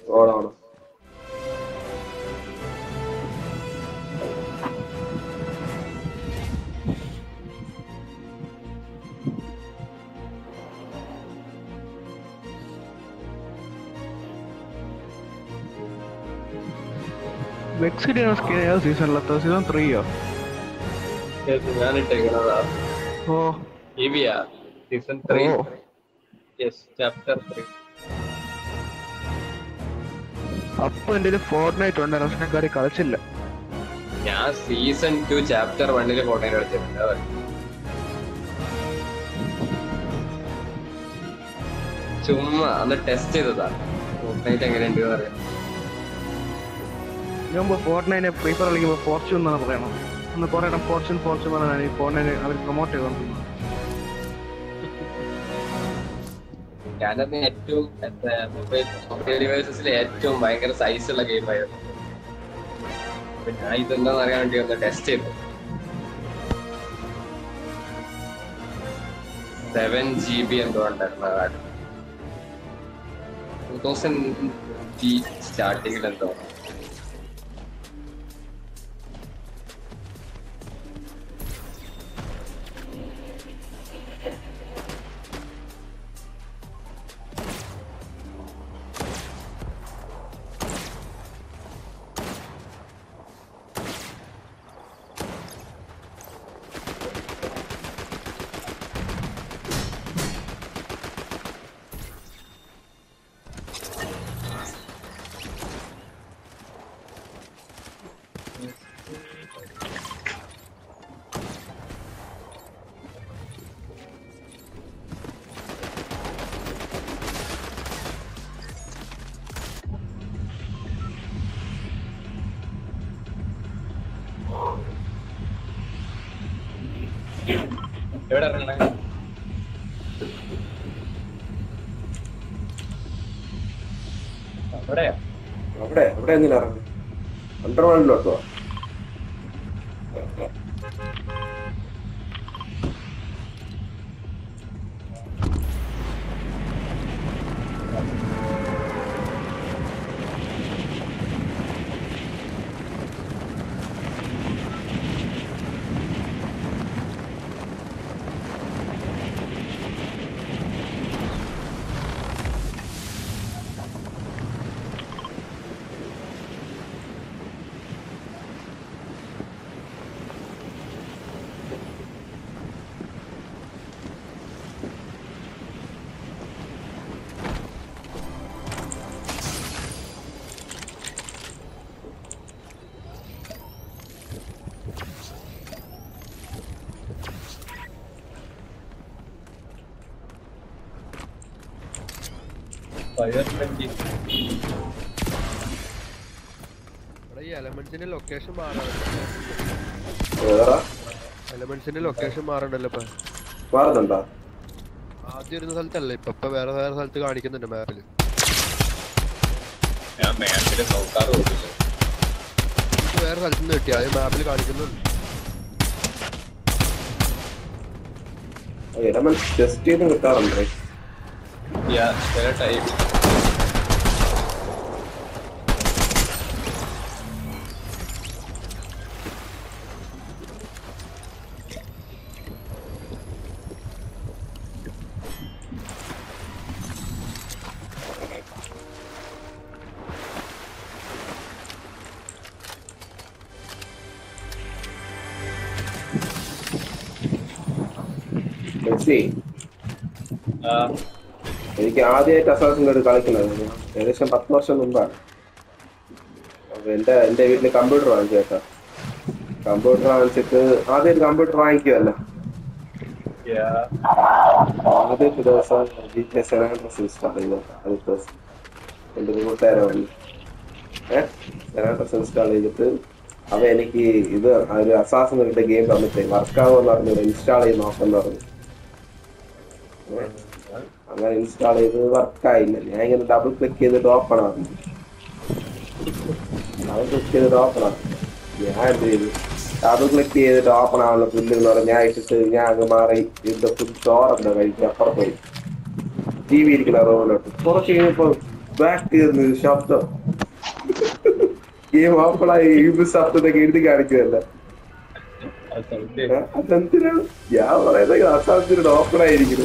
ഓണം ഓണം. വെക്സിഡിയാണ് സ്കിൻ ഏത് സീസണിലെത്ത? സീസൺ 3യോ? ഞാനിട്ടേക്കുന്നതാ ഓ ഇവിയാ സീസൺ 3. Yes, chapter 3. അപ്പൊ എന്റെ ഫോർട്ട്നൈറ്റ് ഉണ്ടായിരുന്നു, പക്ഷെ ഞാൻ കാര്യം കളിച്ചില്ല. ഞാൻ സീസൺ 2 ചാപ്റ്റർ 1 ഫോട്ടോ കളിച്ചിട്ടുണ്ട്. ചുമ്മാ അന്ന് ടെസ്റ്റ് ചെയ്തതാ ഫോർട്ട്നൈറ്റ് എങ്ങനെയുണ്ട് പറയാം. ഞാൻ ഫോർട്ട്നൈറ്റ് ഫ്രീ ഫയർ കളിക്കുമ്പോൾ ഫോർച്യൂൺ എന്നാണ് പറയണം. ഒന്ന് പറയണം ഫോർച്യൂൺ പറഞ്ഞാൽ ഈ ഫോർട്ട്നൈറ്റ് അവർ പ്രൊമോട്ട് ചെയ്തോണ്ടിരുന്നത്. ഞാനന്ന് ഏറ്റവും മൊബൈൽ ഡിവൈസസിലെ ഏറ്റവും ഭയങ്കര സൈസുള്ള ഗെയിമായിരുന്നു. അപ്പൊ ഞാൻ ഇതെന്താന്ന് അറിയാൻ വേണ്ടി ഒന്ന് ടെസ്റ്റ് ചെയ്തു. 7 GB എന്തോ ഉണ്ടായിരുന്നു. 2000 സ്റ്റാർട്ടിങ്ങിൽ എന്തോ. എവിടെ ഇറങ്ങണേ? അവിടെയാ? അവിടെ എന്തിനാ ഇറങ്ങി? അണ്ടർവേൾഡിലോട്ടോ? എലമെന്റ്സിന്റെ ലൊക്കേഷൻ മാറാണ്. എലമെന്റ്സിന്റെ ലൊക്കേഷൻ മാറണ്ടല്ലോ ഇപ്പൊ. മാറുന്നുണ്ടോ? ആദ്യം ഇരുന്ന സ്ഥലത്തല്ല ഇപ്പൊ വേറെ വേറെ സ്ഥലത്ത് കാണിക്കുന്നുണ്ട് മാപ്പില്. വേറെ സ്ഥലത്ത് നിന്ന് കിട്ടി, അത് മാപ്പിൽ കാണിക്കുന്നുണ്ട്. ടെസ്റ്റ് ചെയ്ത് കിട്ടാറുണ്ട്. ചില ടൈം എനിക്ക് ആദ്യമായിട്ട് അസാസിൻ ക്രീഡ് കളിക്കുന്നത് ഏകദേശം 10 വർഷം മുമ്പാണ്. എന്റെ വീട്ടില് കമ്പ്യൂട്ടർ വാങ്ങിച്ചു കേട്ടോ. കമ്പ്യൂട്ടർ വാങ്ങിച്ചിട്ട് ആദ്യമായിട്ട് കമ്പ്യൂട്ടർ വാങ്ങിക്കുമല്ലോ. ആദ്യത്തെ ദിവസം ഇൻസ്റ്റാൾ ചെയ്തു. ആദ്യത്തെ ദിവസം എൻ്റെ ഒരു കൂട്ടുകാരെ വന്നു ഇൻസ്റ്റാൾ ചെയ്തിട്ട് അവ എനിക്ക് ഇത് ഒരു അസാസിൻ ക്രീഡ് ഗെയിം തന്നിട്ട് വർക്കാവെന്ന് പറഞ്ഞു ഇൻസ്റ്റാൾ ചെയ്ത് നോക്കെന്ന് പറഞ്ഞു. അങ്ങനെ ഇൻസ്റ്റാൾ ചെയ്ത് വർക്കായില്ല. ഞാൻ ഇങ്ങനെ ഡബിൾ ക്ലിക്ക് ചെയ്തിട്ട് ഓപ്പൺ ആകും. ഡബിൾ ക്ലിക്ക് ചെയ്തിട്ട് ഓപ്പൺ ആകും. ഞാൻ എന്ത് ചെയ്തു, ഡബിൾ ക്ലിക്ക് ചെയ്തിട്ട് ഓപ്പൺ ആവുന്ന പുല്ലെന്ന് പറഞ്ഞ് ഞാൻ ഇട്ടിട്ട് ഞാൻ അങ്ങ് മാറി ഇതിന്റെ ഫുഡ് ചോറുണ്ട് കഴിച്ച് അപ്പുറത്ത് പോയി ടി വി ഇരിക്കുന്ന റൂമിലോട്ട്. കുറച്ച് കഴിഞ്ഞപ്പോൾ ബാക്ക് ശബ്ദം ഗെയിം ഓപ്പണായി ശബ്ദത്തൊക്കെ എഴുതി കാണിക്കുമല്ല. അതെന്തിനാണ് ഞാൻ പറയുന്നത്? അസാധ്യത ഓപ്പണായിരിക്കുന്നു.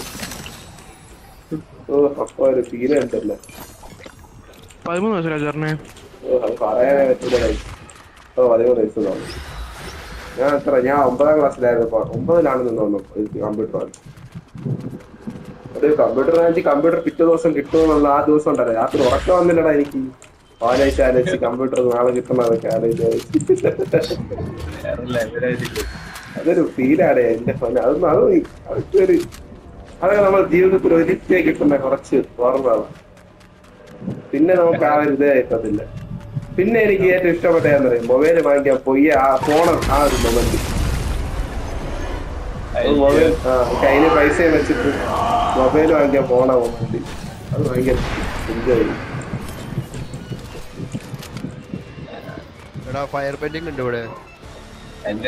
ഓ അപ്പൊ ഒരു ഫീൽ ഉണ്ടല്ലോ. 13 വയസ്സിലാ ചേർന്നെ. ഓ അത് പറയാനേ പറ്റില്ല. ഓ 13 വയസ്സ് തോന്നുന്നു. ഞാൻ 9ാം ക്ലാസ്സിലായിരുന്നു. 9ലാണെന്ന് തോന്നുന്നു കമ്പ്യൂട്ടർ. അത് കമ്പ്യൂട്ടർ പിറ്റേ ദിവസം കിട്ടുമെന്നുള്ള ആ ദിവസം ഉണ്ടല്ലോ, രാത്രി ഉറക്കം വന്നില്ലടാ എനിക്ക്. ആലോചിച്ച് കമ്പ്യൂട്ടർ നാളെ കിട്ടണതൊക്കെ ആലോചിച്ച് അതൊരു ഫീലാണ് എന്റെ ഫോൺ. അതൊക്കെ നമ്മൾ ജീവിതത്തിൽ ഒരിക്കൽ കിട്ടുന്ന കുറച്ച് ഓർമ്മകളാണ്. പിന്നെ നമുക്ക് ആ ഒരു ഇതേ കിട്ടത്തില്ല. പിന്നെ എനിക്ക് ഏറ്റവും ഇഷ്ടപ്പെട്ട എന്താ പറയുക, മൊബൈൽ വാങ്ങിക്കാൻ പോയി ആ ഫോൺ ആ ഒരു മൊമെന്റ്. മൊബൈൽ കയ്യില് പൈസ വെച്ചിട്ട് മൊബൈൽ വാങ്ങിക്കാൻ പോണ മൊമെന്റ് അത് ഭയങ്കര എൻജോയ് ചെയ്യും. എടാ ഫയർ പെയിന്റിംഗ് ഉണ്ട് ഇവിടെ. എന്റെ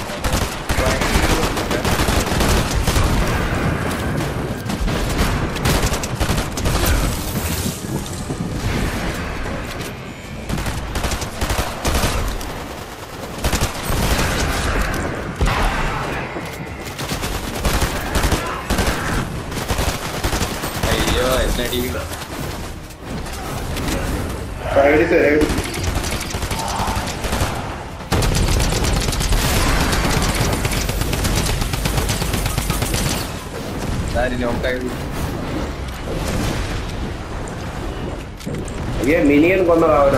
അയ്യോ എന്നടി മിനിയൻ കൊന്നതാ അവനെ.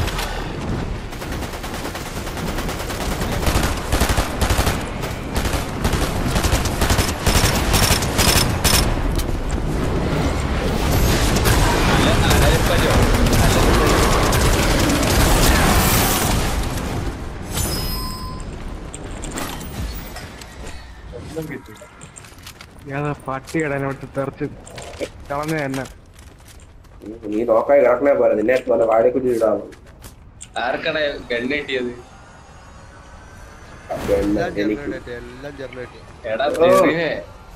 ഞാൻ പട്ടിയുടെ വിട്ട് തെറിച്ച് കളഞ്ഞ തന്നെ. നീ നോക്കായി കിടക്കണേ പോലെ നിന്നെ പോലെ വാഴക്കുറ്റി ഇടാമോ? ആർക്കട ഗണ്ണ് കിട്ടിയത്? എല്ലാം ജനറേറ്റ് എടാ തെറിനെ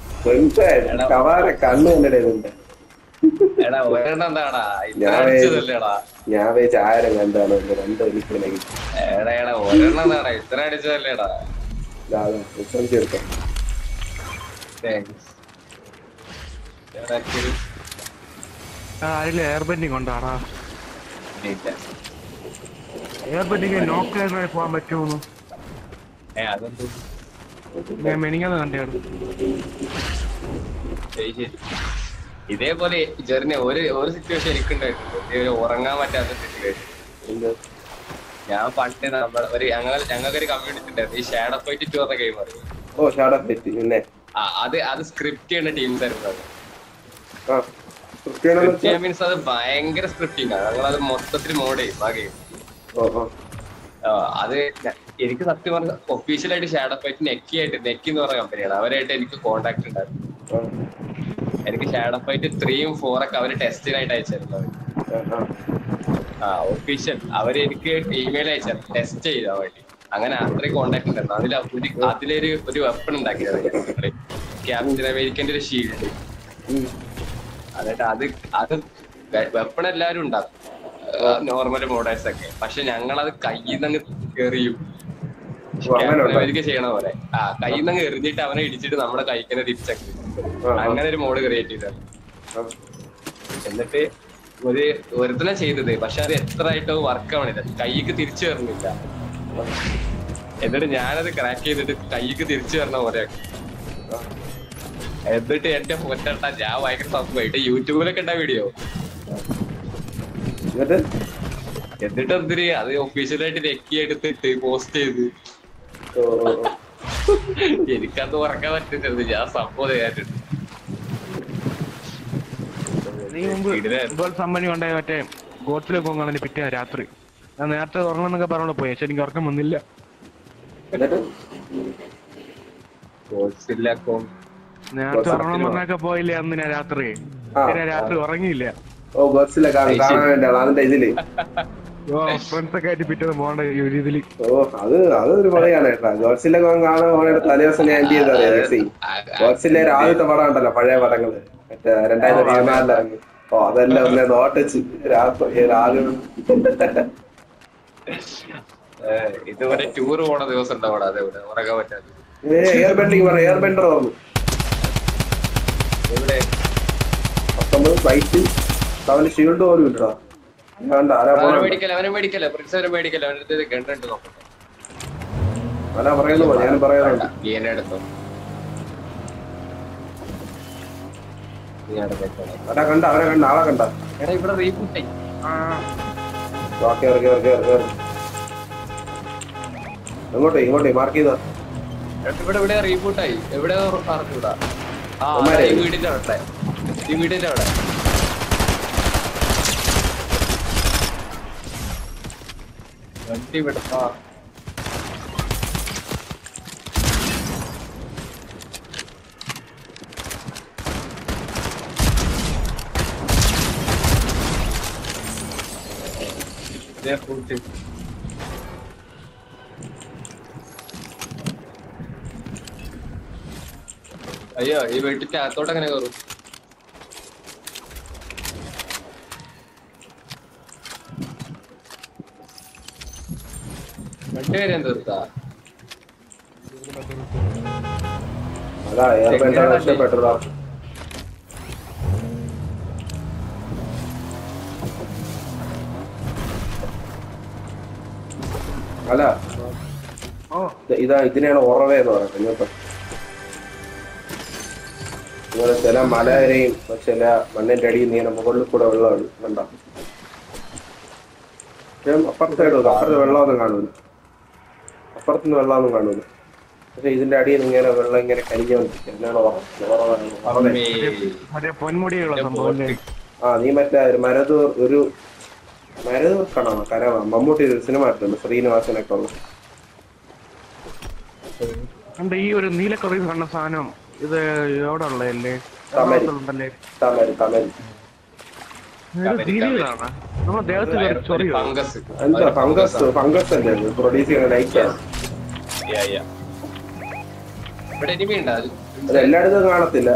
കണ്ണ് കണ്ടിടുന്നുണ്ട്. എടാ ഒരെണ്ണം എന്താടാ ഇത്രടാ? ഞാൻ വെച്ച് 1000 കണ്ടാണ് 2 എനിക്ക് എടാ എടാ ഒരെണ്ണം എന്താടാ ഇത്ര അടിച്ചതല്ലേടാ? ചേർക്കാം. അതില് എയർ ബെൻഡിങ് കൊണ്ടാടാ. എയർ ബെൻഡിങ് നോക്കായി പോകാൻ പറ്റുമോ? ഞാൻ മെനിങ്ങാന്ന് കണ്ടാണ്. ഇതേപോലെ ജെറിന് ഒരു സിറ്റുവേഷൻ എനിക്കുണ്ടായിട്ടുണ്ട്, ഉറങ്ങാൻ പറ്റാത്ത സിറ്റുവേഷൻ. ഞാൻ പണ്ട് ഞങ്ങൾക്കൊരു കമ്മ്യൂണിറ്റി ഉണ്ടായിരുന്നു, ഈ ഷാഡോ ഫൈറ്റ് 2 പറഞ്ഞ ഗെയിം അറിയാം. ഓ ഷാഡോ ഫൈറ്റ് പിന്നെ അത് സ്ക്രിപ്റ്റ് ചെയ്യുന്ന ടീംസ് ആയിരുന്നു അത്. മീൻസ് അത് ഭയങ്കര സ്ക്രിപ്റ്റിംഗ് ആണ്. ഞങ്ങളത് മൊത്തത്തിൽ മോഡ് ചെയ്യും ആ ഗെയിം. അത് എനിക്ക് സത്യം പറഞ്ഞ ഒഫീഷ്യലായിട്ട് ഷാഡോ ഫൈറ്റ് നെക്കി എന്ന് പറഞ്ഞ കമ്പനിയാണ്, അവരായിട്ട് എനിക്ക് കോണ്ടാക്ട് ഉണ്ടായിരുന്നു. എനിക്ക് ഷാഡോ ഫൈറ്റ് 3ഉം 4 ഒക്കെ അവര് ടെസ്റ്റിനായിട്ട് അയച്ചിരുന്നത്. ഒഫീഷ്യൽ അവര് എനിക്ക് ഇമെയിൽ അയച്ചാൽ ടെസ്റ്റ് ചെയ്താൽ വേണ്ടി. അങ്ങനെ അത്രയും കോണ്ടാക്ട് ഉണ്ടായിരുന്നു. അതിലൊരു വെപ്പൺ ഉണ്ടാക്കിയത് ക്യാപ്റ്റൻ അമേരിക്കന്റെ ഒരു ഷീൽഡ്. എന്നിട്ട് അത് വെപ്പൺ എല്ലാരും ഉണ്ടാക്കും നോർമൽ മോഡേഴ്സ് ഒക്കെ. പക്ഷെ ഞങ്ങളത് കയ്യിൽ നിന്ന് എറിയും, ക്യാപ്റ്റൻ അമേരിക്ക ചെയ്യണ പോലെ. കയ്യിൽ നിന്ന് എറിഞ്ഞിട്ട് അവനെ ഇടിച്ചിട്ട് നമ്മുടെ കൈക്കന്നെ തിരിച്ചൊക്കെ. അങ്ങനെ ഒരു മോഡ് ക്രിയേറ്റ് ചെയ്തത്. എന്നിട്ട് ഒരുത്തനെ ചെയ്തത്, പക്ഷെ അത് എത്ര ആയിട്ടോ വർക്ക് ആവണില്ല, കൈക്ക് തിരിച്ചു വരണില്ല. എന്നിട്ട് ഞാനത് ക്രാക്ക് ചെയ്തിട്ട് കൈക്ക് തിരിച്ചു വരണ പോലെ. എന്നിട്ട് എന്റെ പൊറ്റട്ട ഞാൻ ഭയങ്കര സംഭവമായിട്ട് യൂട്യൂബിലൊക്കെ ഉണ്ടാ വീഡിയോ. എന്നിട്ട് എന്തിന് അത് ഒഫീഷ്യലായിട്ട് നെക്കി എടുത്തിട്ട് പോസ്റ്റ് ചെയ്ത്. എനിക്കത് ഉറക്കാൻ പറ്റുന്നത് ഞാൻ സംഭവം കേട്ടിട്ട്. കമ്പനി ഉണ്ടായ മറ്റേ ഗോഡ്സിലെ പോകാൻ പിറ്റേ രാത്രി ഞാൻ നേരത്തെ ഉറങ്ങണം എന്നൊക്കെ പറഞ്ഞോണ്ട് പോയി, പക്ഷെ എനിക്ക് ഉറക്കം വന്നില്ല. നേരത്തെ ഉറങ്ങണം പറഞ്ഞൊക്കെ പോയില്ലേ അന്ന് ഞാൻ രാത്രി ഉറങ്ങിയില്ല. ഫ്രണ്ട്സ് ഒക്കെ ആയിട്ട് പിറ്റേന്ന് പോകണ്ട രീതിയിൽ. അതൊരു പടയാണ് കേട്ടാ. ഗോഡ്സില്ല കാണാൻ തലേദിവസം ഞാൻ എന്ത് ചെയ്തറിയാം, ഗോഡ്സില്ല ആദ്യത്തെ പടം ഉണ്ടല്ലോ, പഴയ പടങ്ങള് 2014 ഇറങ്ങി. ഓ അതെല്ലാം ഒന്നേ നോട്ടച്ച് രാത്രി ഇതുവരെ ടൂർ പോണ ദിവസം ഉണ്ടാവണം അതെവിടെ ഉറങ്ങാൻ പറ്റാതെ എയർ ബെൻഡിങ് പറ എയർ ബെൻഡർ പറഞ്ഞു എവിടെ 19 ഫ്ലൈറ്റ് അവന് ഷീൽഡ് പോലും ഇല്ലടാ കണ്ട ആരാ അവനെ മേടിക്കല പ്രിൻസ് അവനെ മേടിക്കല അവൻ്റെ ഗണ്ടുണ്ട് നോക്കട്ടെ അതാ പറയുന്നു ഞാനും പറയാറുണ്ട് എന്നെ എടുത്തോ അതാ കണ്ട അവനെ കണ്ട ആളെ കണ്ട എടാ ഇവിടെ റീബൂട്ടായി ഇങ്ങോട്ടേ മാർക്ക് ചെയ്ത ഇവിടെ റീബൂട്ടായി എവിടെ പറഞ്ഞൂടാ ഈ വീടിന്റെ അവിടെ വണ്ടി വിടപ്പാ അയ്യോ ഈ വീട്ടിന്റെ അകത്തോട്ട് എങ്ങനെ കയറും രണ്ടുപേരും തീർത്താ അതാ എയർ ബെൻഡർ രക്ഷപ്പെട്ടതാ അല്ല ഇതിനെയാണ് ഉറവ എന്ന് പറയുന്നത് ഇങ്ങോട്ട് ഇങ്ങനെ ചില മലകരയും ചില മണ്ണിന്റെ അടിയിൽ നീങ്ങനെ മുകളിൽ കൂടെ വെള്ളമാണ് കണ്ട അപ്പുറത്തെ വെള്ളമൊന്നും കാണൂല അപ്പുറത്തുനിന്ന് വെള്ളമൊന്നും കാണൂല പക്ഷെ ഇതിന്റെ അടിയിൽ ഇങ്ങനെ വെള്ളം ഇങ്ങനെ കരിഞ്ഞോണ്ടിരിക്കും ആ നീ മറ്റേ ഒരു മരതൂർ കാണാമോ കരവ മമ്മൂട്ടി ഒരു സിനിമ ഇട്ടുണ്ട് ശ്രീനിവാസനൊക്കെ ഉള്ള ഈ ഒരു നീല കളർ കാണുന്ന സാധനം ഇത് എവിടെ ഉള്ളതല്ലേ ഫംഗസ് അല്ലേ പ്രൊഡ്യൂസ് ചെയ്യുന്ന ലൈറ്റാണ് എല്ലായിടത്തും കാണത്തില്ല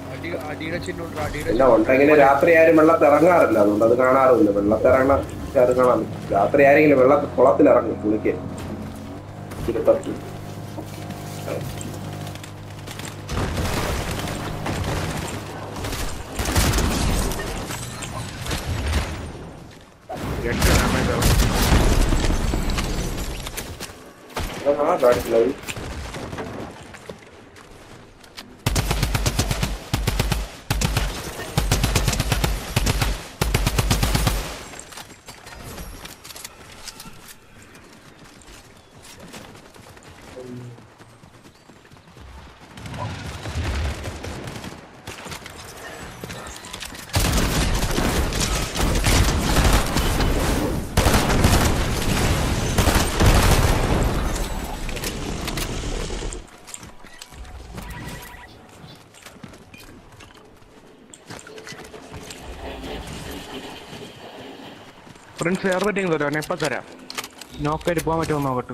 ഇല്ല ഉണ്ടെങ്കിൽ രാത്രി ആരും വെള്ളത്തിൽ ഇറങ്ങാറില്ല അതുകൊണ്ട് അത് കാണാറില്ല വെള്ളത്തിറങ്ങണ അത് കാണാൻ രാത്രി ആരെങ്കിലും കുളത്തിലിറങ്ങും കുളിക്കാൻ ചുരുക്കത്തിൽ കാണിച്ചില്ല ഫ്രണ്ട്സ് എയർ റേറ്റിംഗ് തരാം എപ്പം തരാം നോക്കായിട്ട് പോകാൻ പറ്റുമോ നോക്കട്ടെ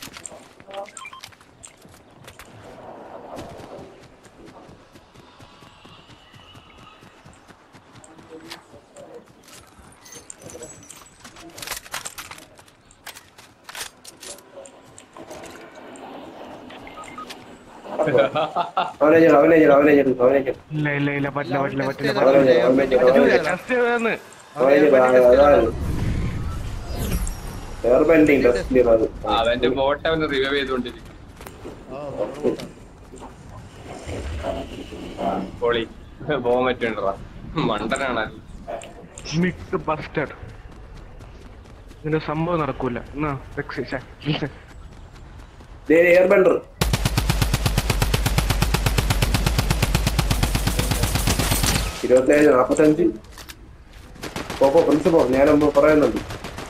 ഇല്ല പറ്റില്ല അവന്റെ ബോട്ട് അവന് റിവൈവ് ചെയ്തോണ്ടിരിക്കും പൊളി പോകാൻ പറ്റണ്ടാ മണ്ടനാണ് ഇതിന്റെ സംഭവം നടക്കൂല എയർ ബെൻഡർ 27-45 പ്രിൻസിപ്പോ ഞാനൊന്ന് പറയുന്നുണ്ട്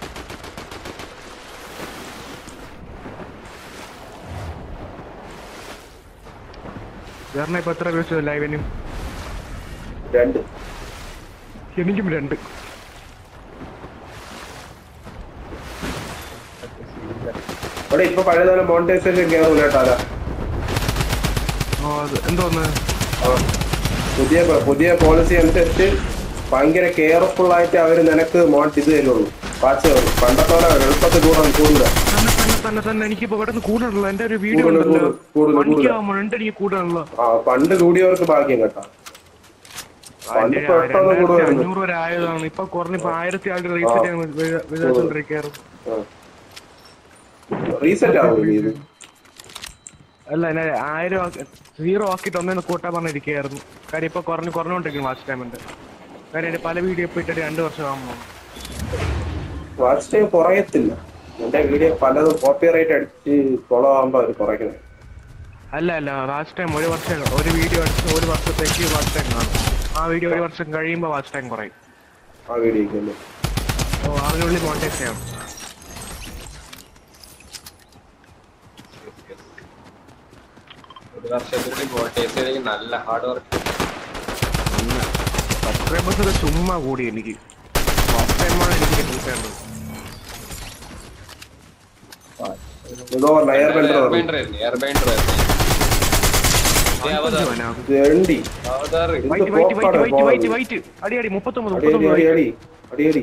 ഇപ്പൊ എത്ര വ്യൂസ് ലൈവിനും 2 എനിക്കും 2 അവിടെ ഇപ്പൊ പഴയതുപോലെ മോണിറ്റൈസേഷൻ കയറൂല കേട്ടോ എന്തോന്ന് പുതിയ പോളിസി അനുസരിച്ച് ഭയങ്കര കെയർഫുൾ ആയിട്ട് അവര് നിനക്ക് മോട്ട് ഇത് തരുള്ളൂ. വാച്ച് തരും. പണ്ടത്തെ പോലെ എളുപ്പത്തിൽ കൂടുതൽ തന്നെ എനിക്കിപ്പോ പെട്ടെന്ന് കൂടാനുള്ള എന്റെ ഒരു വീഡിയോ ഉണ്ടല്ലോ എനിക്ക് കൂടാനുള്ള പണ്ട് കൂടിയവർക്ക് ഭാഗ്യം കേട്ടാ. പണ്ട് പെട്ടെന്ന് കൂടുമായിരുന്നു. 500 വരെ ആയതാണ്. ഇപ്പൊ കുറഞ്ഞിപ്പോ 1000 ആളുടെ റീസെറ്റ് റീസെറ്റ് ആവും ഇത്. അല്ല എന്നെ 1000 0 ആക്കിയിട്ട് ഒന്നേന്ന് കൂട്ടാൻ പറഞ്ഞിരിക്കുകയായിരുന്നു. കാര്യം ഇപ്പൊ കുറഞ്ഞുകൊണ്ടിരിക്കും വാച്ച് ടൈമിന്റെ. കാര്യം പല വീഡിയോ ഇപ്പൊ ഇട്ടിട്ട് 2 വർഷം ആകുമ്പോ വാച്ച് ടൈം കുറയത്തില്ല. എന്റെ വീഡിയോ പലതും കോപ്പിറൈറ്റ് അടിച്ച് ഫോളോ ആകുമ്പോ അവര് കുറയ്ക്കുന്നത്. അല്ല വാച്ച് ടൈം ഒരു വീഡിയോ അടിച്ച് 1 വർഷത്തേക്ക് വാച്ച് ടൈം കാണും. ആ വീഡിയോ 1 വർഷം കഴിയുമ്പോ വാച്ച് ടൈം കുറയും. ആ വീഡിയോക്ക് അതിനുള്ളിൽ മോണിറ്റൈസ് ചെയ്യണം. ഒരു വർഷത്തിൽ മോണിറ്റൈസ് ചെയ്തെങ്കിൽ നല്ല ഹാർഡ് വർക്ക്. സബ്സ്ക്രൈബേഴ്സ് ഒക്കെ ചുമ്മാ കൂടി എനിക്ക് വാച്ച് ടൈമാണ് എനിക്ക് കിട്ടേണ്ടത്. അടിയടി 39 അടിയടി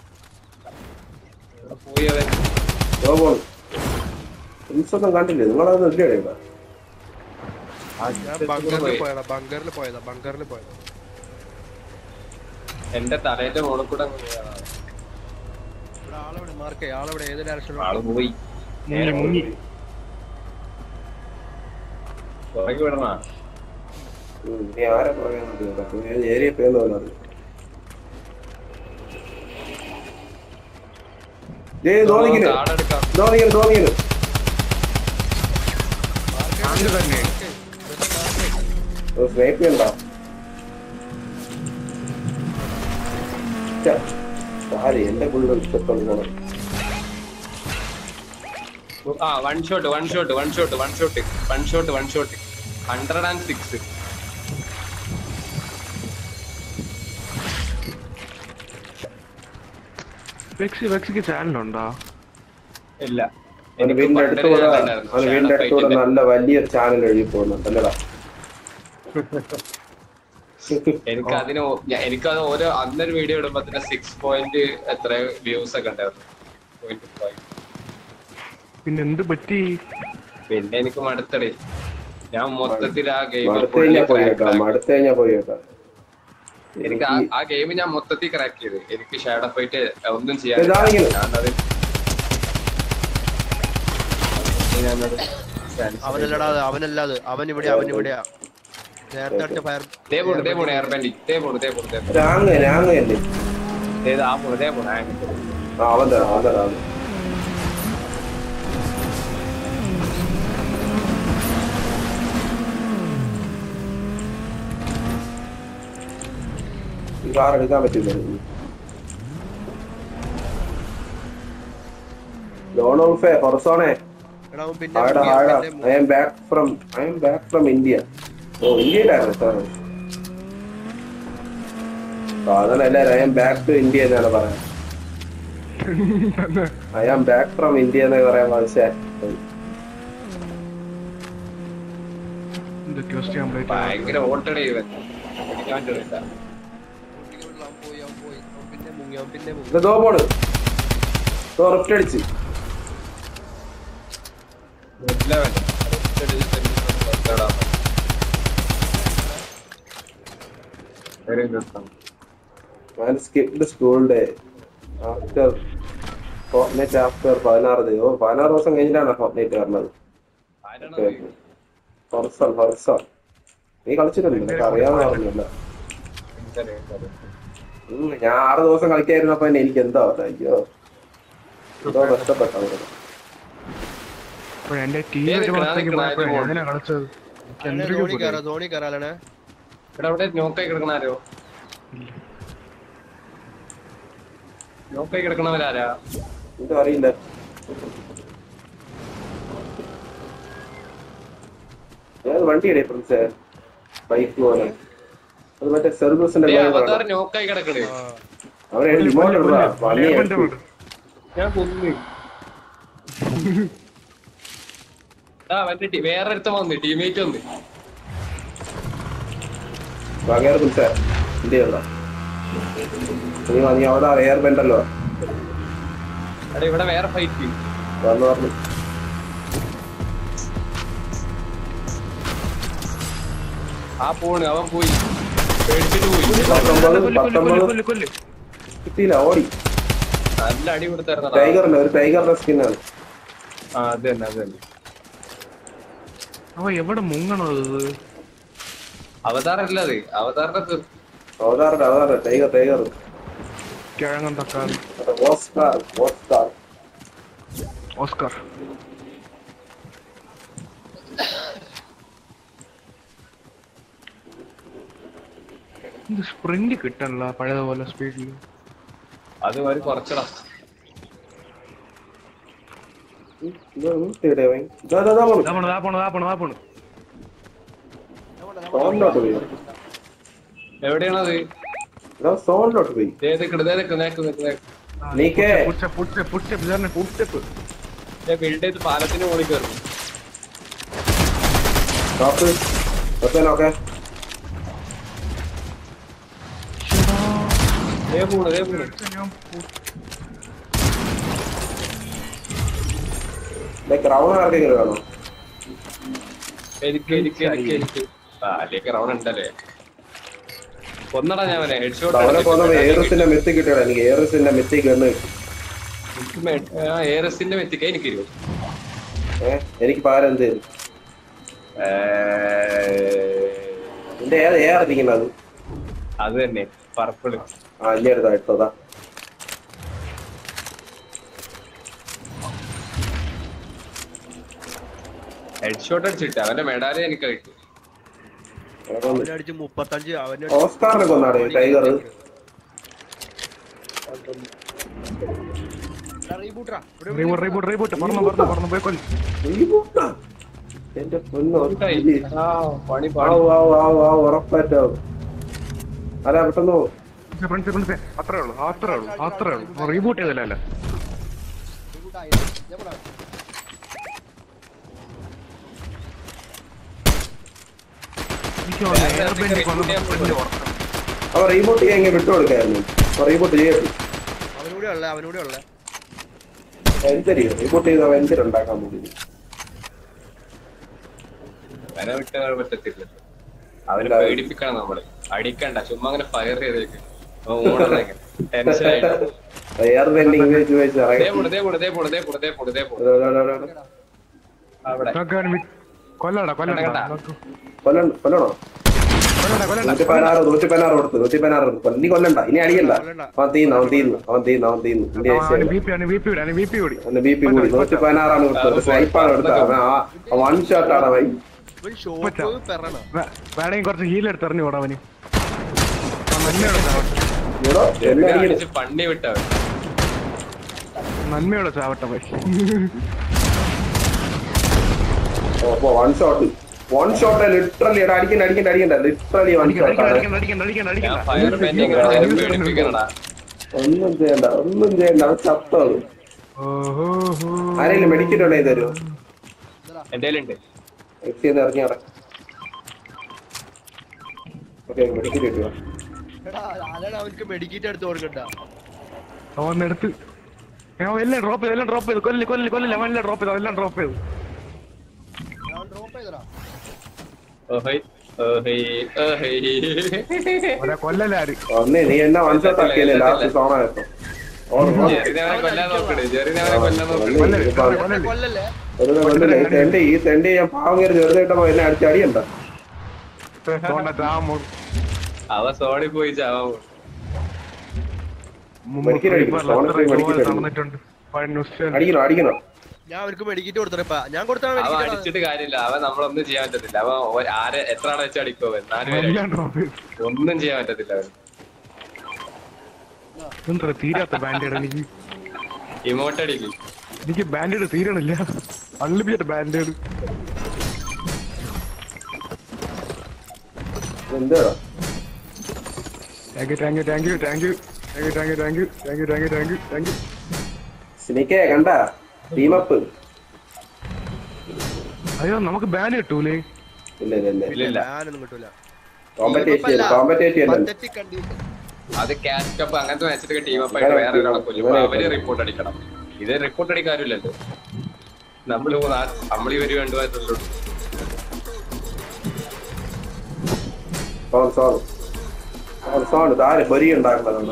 ഒന്നും കണ്ടില്ലേ നിങ്ങളതൊന്നും ഇല്ലേ? ബങ്കറിൽ പോയതാ. എന്റെ തലേന്റെ മോളിൽ കൂടെ ആളെവിടെ മാർക്ക് ആളെവിടെ ഏത് ഡയറക്ഷനിലും ആള് പോയി പുറകെ വിടണ. ആരെ പറയാൻ ഏരിയ പേന്ന് വന്നത് സ്നേഹിക്കണ്ടോ? എന്റെ പുള്ളി ഇഷ്ടപ്പെടുന്നു. One shot 106. വെക്സിക്ക് ചാനലുണ്ടോ? ഇല്ല. വീടിന്റെ അടുത്തൂടെ നല്ല വലിയ ചാനൽ എഴുതി പോകുന്നുണ്ടല്ലടാ. എനിക്കത് ഓരോ അന്നൊരു വീഡിയോ ഇടുമ്പോ തന്നെ 6 പോയിന്റ് എത്ര വ്യൂസ് ഒക്കെ ഉണ്ടായിരുന്നു. പിന്നെ എന്ത് പറ്റി? പിന്നെ എനിക്ക് മടുത്തടേ. ഞാൻ മൊത്തത്തിൽ ആ ഗെയിം എനിക്ക് ആ ഗെയിം ഞാൻ മൊത്തത്തിൽ ക്രാക്ക് ചെയ്ത്. എനിക്ക് ഷാഡോ ഫൈറ്റ് ഒന്നും ചെയ്യാൻ അവനല്ലാതെ അവൻ ഇവിടെയാ നേരത്തെ അടിച്ച ഫയർ കാർ എടുക്കാൻ പറ്റില്ല. ലോണോൾഫേ പൊറസോണേ I am back from India. Oh, ഇന്ത്യയിലായിരുന്നു സാറ്. സാധനമല്ല I am back to India എന്നാണ് പറയാൻ. I am back from India എന്ന് പറയാൻ പക്ഷേ ഭയങ്കര ഓട്ടടേ ഇവൻ. അടിച്ച് Man skipped school day after Fortnite after 16 ദിവസം കഴിഞ്ഞിട്ടാണ് Fortnite വരുന്നത്. ഹൊർസൺ നീ കളിച്ചിട്ടില്ല? നിനക്ക് അറിയാവുന്ന പറഞ്ഞില്ല. ഞാൻ 6 ദിവസം കളിക്കായിരുന്നപ്പോ എനിക്ക് എന്താ അയ്യോ എന്തോ നഷ്ടപ്പെട്ടു. കിടക്കണവരാരാ എന്തോ അറിയില്ല. വണ്ടിയുടെ ഫ്രണ്ട്സ് ബൈക്ക് പോലെ അത് മറ്റേ സർവീസിന്റെ അവരെ റിമോട്ട് വേറെ അടുത്ത വന്ന് ടീമേറ്റ് വന്ന് ഇന്ത്യയുള്ള നീ അവിടെ എയർ ബെൻഡല്ലോ എടാ ഇവിടെ വേറെ ഫൈറ്റ് വന്നു പറഞ്ഞു. ആ പോണ് അവൻ പോയി പേടിച്ചിട്ട് പോയി 19 കിട്ടിയില്ല ഓടി. നല്ല അടി കൊടുത്തായിരുന്നു ടൈഗറിന്റെ ഒരു ടൈഗറിന്റെ സ്കിന്നാണ്. ആ അത് തന്നെ അത് തന്നെ അവ എവിടെ മുങ്ങണോ ഇത്? അവതാറല്ല അത് അവതാറിന്റെ അവതാറുടെ ടൈഗർ കിഴങ്ങൻ തക്കാളി ഓസ്കാർ. ഇത് സ്പ്രിന്റ് കിട്ടണല്ലോ പഴയതുപോലെ സ്പീഡിൽ. അത് ഒരു കുറച്ചടാ എവിടെയാണത്? സോണിലോട്ട് പോയി. ബിൽഡ് ചെയ്ത് പാലത്തിന് മുകളിൽ കയറും. കാണോ എനിക്ക് അല്ലെങ്കിൽ റൗണ്ട് ഉണ്ടല്ലേ കൊന്നടാ ഞാൻ ഏറസിന്റെ മെത്തി കിട്ടിയടാ. എനിക്ക് ഏറസിന്റെ മെത്തി ഗണ്ണ് ഏറസിന്റെ മെത്തിക്ക എനിക്ക് എനിക്ക് പകരം എന്ത് എന്റെ ഏറിക്കുന്നത് അത് തന്നെ പർപ്പിള്. ആ ഇനി എടുത്താ എടുത്തതാ. ഹെഡ് ഷോട്ട് അടിച്ചിട്ട് അവന്റെ മെഡാല് എനിക്ക് കിട്ടും. അവനടിച്ച് 35 ഓസ്കാറിനെ കൊന്നാടേ ടൈഗർ. എന്റെ ഉറപ്പാറ്റാവും. അല്ല പെട്ടെന്ന് അത്രേ ഉള്ളൂ റീബൂട്ട് ചെയ്തല്ലേ? അവ റീബൂട്ട് ചെയ്യാൻ വിട്ടുകൊടുക്കായിരുന്നു. റീബൂട്ട് ചെയ്യട്ടെ. അവനൂടെ ഉള്ള എന്തരിയോ റീബൂട്ട് ചെയ്ത് അവൻ എന്തിനുണ്ടാക്കാൻ പോകുന്നു? പറ്റത്തില്ല. അവന് പേടിപ്പിക്കണം നമ്മള്. അടിക്കണ്ട ചുമ്മാ അങ്ങനെ ഫയർ ചെയ്തേക്ക്. കൊല്ലണോ? 116 കൊടുത്ത് നീ കൊല്ലണ്ട. ഇനി അടിയല്ല. അവൻ തീന്നു. ബി പി കൂടി 116 കൊടുത്തത്. സ്നൈപ്പാണ് എടുത്തത്. വൺ ഷോട്ടാണ് അവൻ. വേണമെങ്കിൽ കുറച്ച് ഹീൽ എടുത്തെറിഞ്ഞു കൂടാ അവന്. പണ്ണി വിട്ടവൻ നന്മയോടെ ചാവട്ടെ പോയി. വൺ ഷോട്ട് ലിറ്ററലി അടിക്കണ്ട ലിറ്ററലി വൺ ഷോട്ട്. ഒന്നും ചെയ്യണ്ട അവൻ ചത്തോളൂ. ആരെങ്കിലും മെഡിക്കറ്റ് ഉണ്ടേ തരുമോ? എന്റെ ഇറങ്ങി നട. ഓക്കെ മെഡിക്കറ്റ് കിട്ടുക. അവർക്ക് മെഡിക്കേറ്റ് എടുത്ത് കൊടുക്കണ്ട. അവന്നെടുത്ത് എല്ലാം ഡ്രോപ്പ് ചെയ്ത് കൊല്ലില്ല എല്ലാം ഡ്രോപ്പ് ചെയ്തു. കൊല്ലലാര് ഒന്നേ നീ എന്നെ വൺ ഷോട്ട് ആക്കിയല്ലേ ലാസ്റ്റ് സോണായപ്പോ. ഈ തെണ്ടി ഞാൻ പാവം കയറി ചെറുതായിട്ട് എന്നെ അടിച്ചടിയണ്ട. അവ സോണി പോയി ചാവാ. അടിക്കണോ? ഞാൻ അവർക്ക് മെഡിക്കേറ്റ് കൊടുത്തപ്പ ഞാൻ അവ അടിച്ചിട്ട് കാര്യമില്ല. അവൻ നമ്മളൊന്നും ചെയ്യാൻ പറ്റത്തില്ല. അവൻ ആരെ എത്ര ആളെ വെച്ച് അടിക്കും അവൻ. 4 പേര് ഒന്നും ചെയ്യാൻ പറ്റത്തില്ല അവൻ. തീരാത്ത ബാൻഡേഡ് എനിക്ക്. ഇമോട്ട് അടിക്കും. എനിക്ക് ബാൻഡേഡ് തീരണില്ല. Unlimited band-aid. എന്താടാ സ്നിക്കേ കണ്ട ടീമപ്പ്. അയ്യോ നമുക്ക് ബാൻ കിട്ടൂലേ? ഇല്ല ഞാനൊന്നും കിട്ടൂല. അത് ക്യാഷ് കപ്പ് അങ്ങനത്തെ മാച്ചിലൊക്കെ ടീം അപ്പ് ആയിട്ട് വേറെ ഒരാളെ കൊല്ലും അവര് റിപ്പോർട്ട് അടിക്കണം. ഇത് റിപ്പോർട്ട് അടിക്കാറില്ലല്ലോ. നമ്മളീ ഒരു വേണ്ടുവായിട്ടുള്ളൂ. താരെ പൊരി ഉണ്ടാക്കണ്ട.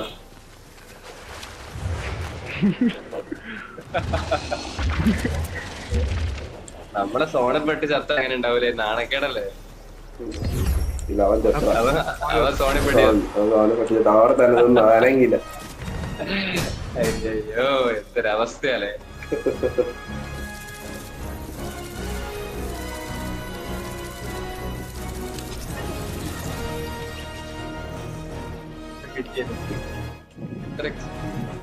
നമ്മളെ സോണം പെട്ട് ചത്ത അങ്ങനെ ഉണ്ടാവൂലേ, നാണക്കേടല്ലേ. അവൻ സോണി പെട്ടി താടെ തന്നെ ഒന്നും അനങ്ങില്ല. അയ്യോ എന്തൊരവസ്ഥയല്ലേ. കിട്ടിയത്